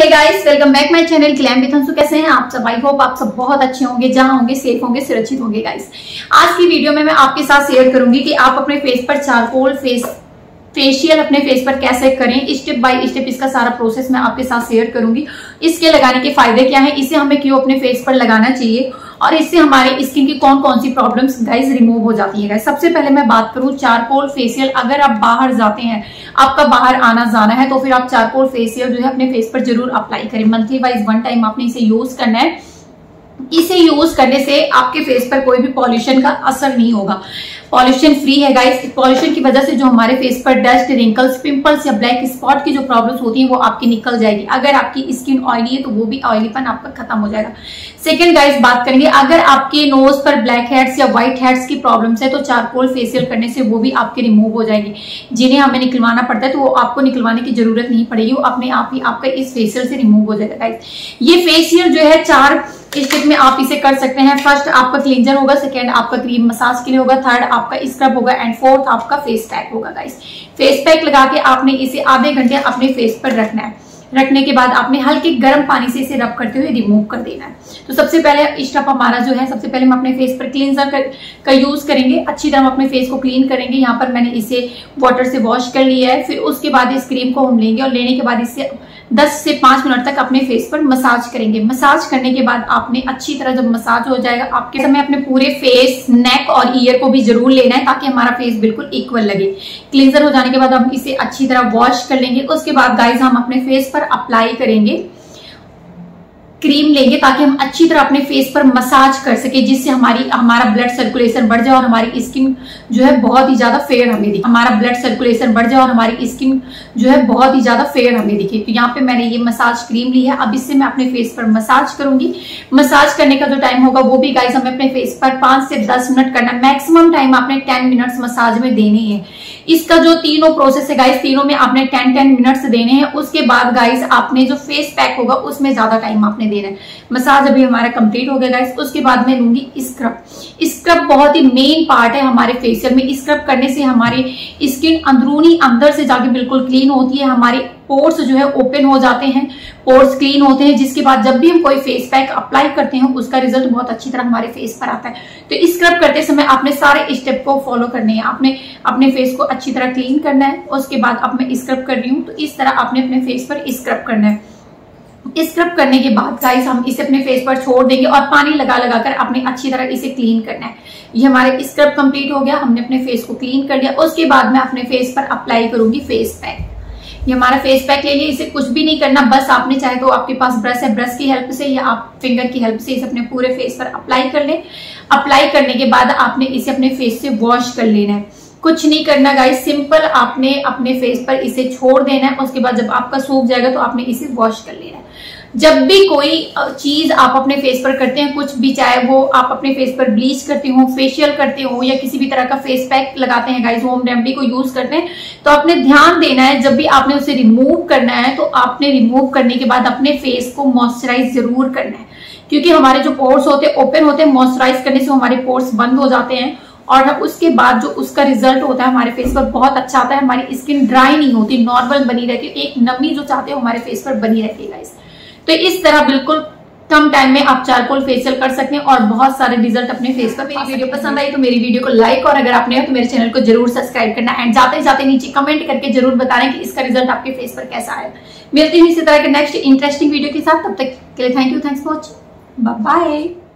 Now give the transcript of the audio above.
Guys, welcome back my channel Glam with Anshu. कैसे हैं आप सब? आई होप आप सब बहुत अच्छे होंगे, जहां होंगे सेफ होंगे, सुरक्षित होंगे। गाइस, आज की वीडियो में मैं आपके साथ शेयर करूंगी कि आप अपने फेस पर चारकोल फेशियल अपने फेस पर कैसे करें। स्टेप बाय स्टेप इसका सारा प्रोसेस मैं आपके साथ शेयर करूंगी। इसके लगाने के फायदे क्या है, इसे हमें क्यों अपने फेस पर लगाना चाहिए और इससे हमारे स्किन की कौन कौन सी प्रॉब्लम्स गाइस रिमूव हो जाती है। गाइस, सबसे पहले मैं बात करूं चारकोल फेशियल। अगर आप बाहर जाते हैं, आपका बाहर आना जाना है, तो फिर आप चारकोल फेशियल जो है अपने फेस पर जरूर अप्लाई करें। मंथली वाइज 1 टाइम आपने इसे यूज करना है। इसे यूज करने से आपके फेस पर कोई भी पॉल्यूशन का असर नहीं होगा। पॉल्यूशन फ्री है गाइस। पॉल्यूशन की वजह से जो हमारे फेस पर डस्ट, रिंकल्स, पिंपल्स या ब्लैक स्पॉट की जो प्रॉब्लम्स होती है वो आपकी निकल जाएगी। अगर आपकी स्किन ऑयली है तो वो भी ऑयलीपन आपका खत्म हो जाएगा। सेकंड गाइस, बात करेंगे अगर आपके नोज पर ब्लैक हेड्स या व्हाइट हेड्स की प्रॉब्लम्स है तो चारकोल फेशियल करने से वो भी आपके रिमूव हो जाएगी। जिन्हें हमें निकलवाना पड़ता है तो वो आपको निकलवाने की जरूरत नहीं पड़ेगी, वो अपने आप ही आपका इस फेशियल से रिमूव हो जाएगा। गाइस, ये फेशियल जो है 4 स्टेप में आप इसे कर सकते हैं। फर्स्ट आपका क्लींजर होगा, सेकेंड आपका क्रीम मसाज के लिए होगा, थर्ड आपका स्क्रब होगा एंड फोर्थ आपका फेस पैक होगा। गाइस, फेस पैक लगा के आपने इसे आधे घंटे अपने फेस पर रखना है। रखने के बाद आपने हल्के गर्म पानी से इसे रब करते हुए रिमूव कर देना है। तो सबसे पहले स्टेप हमारा जो है, सबसे पहले हम अपने फेस पर क्लींजर का यूज करेंगे। अच्छी तरह हम अपने फेस को क्लीन करेंगे। यहाँ पर मैंने इसे वाटर से वॉश कर लिया है। फिर उसके बाद इस क्रीम को हम लेंगे और लेने के बाद इससे 10 से 5 मिनट तक अपने फेस पर मसाज करेंगे। मसाज करने के बाद आपने अच्छी तरह जब मसाज हो जाएगा, आपके समय अपने पूरे फेस, नेक और ईयर को भी जरूर लेना है ताकि हमारा फेस बिल्कुल इक्वल लगे। क्लींजर हो जाने के बाद हम इसे अच्छी तरह वॉश कर लेंगे। उसके बाद गाइस हम अपने फेस पर अप्लाई करेंगे, क्रीम लेंगे ताकि हम अच्छी तरह अपने फेस पर मसाज कर सके, जिससे हमारा ब्लड सर्कुलेशन बढ़ जाए और हमारी स्किन जो है बहुत ही ज्यादा फेयर हमें दिखे। हमारा ब्लड सर्कुलेशन बढ़ जाए और हमारी स्किन जो है बहुत ही ज्यादा फेयर हमें दिखे। तो यहाँ पे मैंने ये मसाज क्रीम ली है। अब इससे मैं अपने फेस पर मसाज करूंगी। मसाज करने का जो टाइम होगा वो भी गाइस हमें अपने फेस पर 5 से 10 मिनट करना। मैक्सिमम टाइम आपने 10 मिनट्स मसाज में देने हैं। इसका जो तीनों प्रोसेस है गाइस, तीनों में आपने 10 मिनट्स देने हैं। उसके बाद गाइस आपने जो फेस पैक होगा उसमें ज्यादा टाइम आपने देना है। मसाज अभी हमारा कंप्लीट हो गया गाइस। उसके बाद मैं लूंगी स्क्रब। स्क्रब बहुत ही मेन पार्ट है हमारे फेशियल में। स्क्रब करने से हमारी स्किन अंदरूनी अंदर से जाके बिल्कुल क्लीन होती है। हमारे पोर्स जो है ओपन हो जाते हैं, पोर्स क्लीन होते हैं, जिसके बाद जब भी हम कोई फेस पैक अप्लाई करते हैं उसका रिजल्ट बहुत अच्छी तरह हमारे फेस पर आता है। तो स्क्रब करते समय आपने सारे स्टेप को फॉलो करने हैं। आपने अपने फेस को अच्छी तरह क्लीन करना है। उसके बाद अब मैं स्क्रब कर रही हूँ, तो इस तरह आपने अपने फेस पर स्क्रब करना है। स्क्रब करने के बाद गाइस हम इसे अपने फेस पर छोड़ देंगे और पानी लगा लगाकर अपने अच्छी तरह इसे क्लीन करना है। ये हमारे स्क्रब कंप्लीट हो गया, हमने अपने फेस को क्लीन कर लिया। उसके बाद मैं अपने फेस पर अप्लाई करूंगी फेस पैक। ये हमारा फेस पैक ले लिया। इसे कुछ भी नहीं करना, बस आपने चाहे तो आपके पास ब्रश है, ब्रश की हेल्प से या आप फिंगर की हेल्प से इसे अपने पूरे फेस पर अप्लाई कर ले। अप्लाई करने के बाद आपने इसे अपने फेस से वॉश कर लेना है। कुछ नहीं करना गाइस, सिंपल आपने अपने फेस पर इसे छोड़ देना है। उसके बाद जब आपका सूख जाएगा तो आपने इसे वॉश कर लेना है। जब भी कोई चीज आप अपने फेस पर करते हैं, कुछ भी, चाहे वो आप अपने फेस पर ब्लीच करते हो, फेशियल करते हो या किसी भी तरह का फेस पैक लगाते हैं गाइस, होम रेमेडी को यूज करते हैं, तो आपने ध्यान देना है जब भी आपने उसे रिमूव करना है तो आपने रिमूव करने के बाद अपने फेस को मॉइस्चराइज जरूर करना है। क्योंकि हमारे जो पोर्स होते हैं ओपन होते हैं, मॉइस्चराइज करने से हमारे पोर्स बंद हो जाते हैं और उसके बाद जो उसका रिजल्ट होता है हमारे फेस पर बहुत अच्छा आता है। हमारी स्किन ड्राई नहीं होती, नॉर्मल बनी रहती है। एक नमी जो चाहते हो हमारे फेस पर बनी रहती है गाइस। तो इस तरह बिल्कुल कम टाइम में आप चारकोल फेशियल कर सकते हैं और बहुत सारे रिजल्ट अपने फेस पर। मेरी वीडियो पसंद आई तो मेरी वीडियो को लाइक और अगर आपने हो तो मेरे चैनल को जरूर सब्सक्राइब करना एंड जाते जाते नीचे कमेंट करके जरूर बताना कि इसका रिजल्ट आपके फेस पर कैसा आया। मिलती हूँ इसी तरह के नेक्स्ट इंटरेस्टिंग वीडियो के साथ। तब तक के लिए thank you, thanks for watching, bye bye.